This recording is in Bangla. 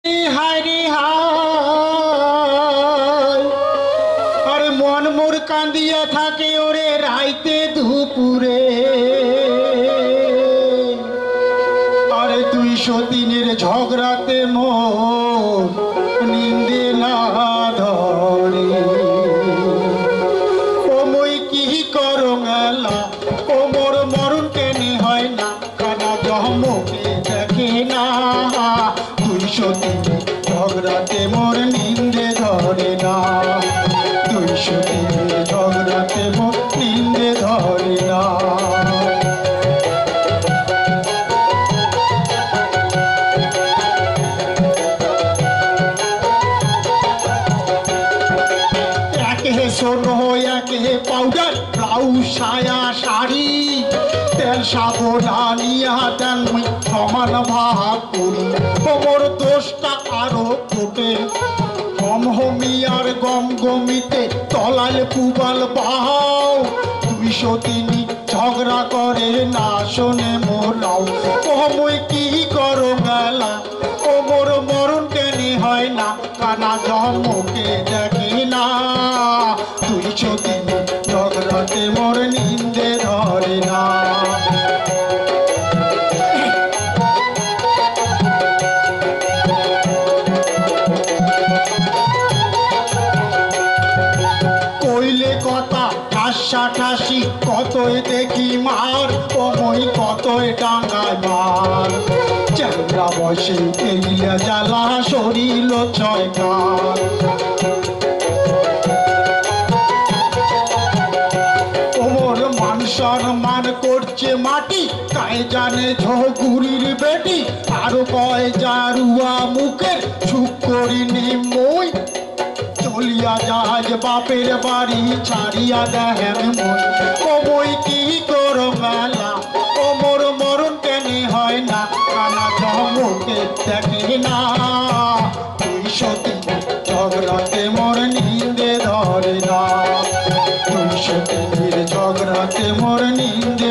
হায়রে হায় আরে মন মোর কান্দিয়া থাকে ওরে রাইতে দুপুরে আরে 203-এর ঝগড়াতে মোর নিন্দে না ধরে ও মই কি করো মেলা ও মোর মরণ কেনে হয় না কানা জহমকে দেখে না 203 ঝগড়াতে মোর নিন্দে ধরে না 203 ঝগড়াতে মোর নিন্দে ধরে না একে সোনো একে পাউডার ব্লাউজ সায়া শাড়ি তেল সাবন আনিয়া দেন মুই সমান ভাগ করি মোর দোষটা আরো ফোটে গম হমিয়ার গম গমিতে তলাল পুবাল বাহাও 203 ঝগড়া করে না শোনে মোরাও ও মই কি করো মেলা ও মোর মরণ কেনে হয় না কানা জন্মকে দেখে না 203 ঝগড়াতে মোর নিন্দে ধরে না কইলে কথা ঠাসা ঠাসি কতই দেখি মার ও মই কতই ডাঙ্গায় মার চ্যাংরা বসে এগিয়া জ্বালা শরীর ছয়কার ওমর মান সম্মান করছে মাটি কায় জানে ঝগুরির বেটি আরো কয় জারুয়া মুখের সুখ করিনি মই চলিয়া জাহাজ বাপের বাড়ি ছাড়িয়া দেখেন মই ও মই কি করো মেলা ও মোর মরণ কেনে হয় না কানা জমকে দেখে না 203 ঝগড়াতে মোর নিন্দে ধরে না 203 ঝগড়াতে মোর নিন্দে